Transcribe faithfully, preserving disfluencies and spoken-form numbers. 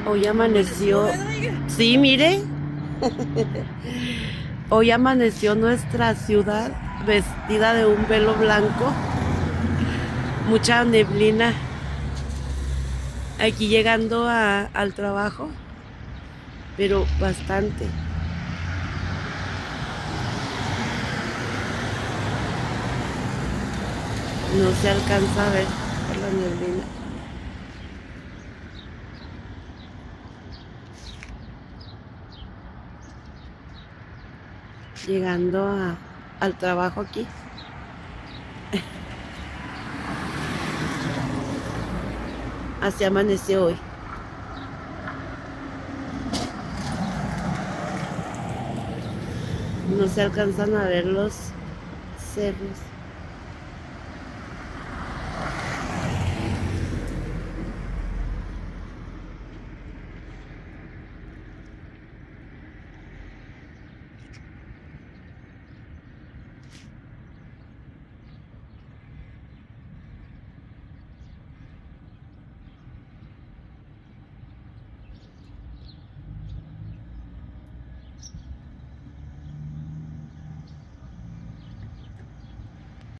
Hoy amaneció. Sí, mire. Hoy amaneció nuestra ciudad vestida de un velo blanco. Mucha neblina. Aquí llegando a, al trabajo, pero bastante. No se alcanza a ver por la neblina. Llegando a, al trabajo aquí. Así amaneció hoy. No se alcanzan a ver los cerros.